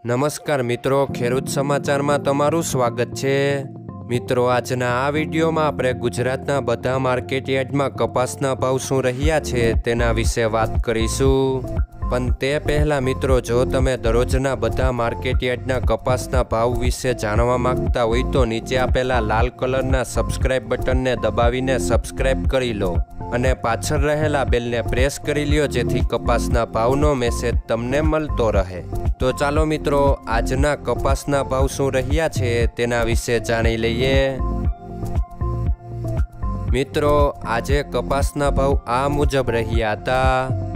નમસ્કાર મિત્રો, ખેડૂત સમાચારમાં તમારું સ્વાગત છે। મિત્રો, આજના આ વિડીયોમાં આપણે ગુજરાતના બધા માર્કેટ યાર્ડમાં કપાસના ભાવ શું રહ્યા છે તેના વિશે વાત કરીશું। પણ તે પહેલાં મિત્રો, જો તમે દરરોજના બધા માર્કેટ યાર્ડના કપાસના ભાવ વિશે જાણવા માંગતા હોય તો નીચે આપેલા લાલ કલરના સબસ્ક્રાઇબ બટનને દબાવીને સબસ્ક્રાઇબ કરી લો અને પાછળ રહેલા બેલને પ્રેસ કરી લ્યો, જેથી કપાસના ભાવનો મેસેજ તમને મળતો રહે। તો ચાલો મિત્રો, આજના કપાસના ભાવ શું રહ્યા છે તેના વિશે જાણી લઈએ। મિત્રો, આજે કપાસના ભાવ આ મુજબ રહ્યા હતા।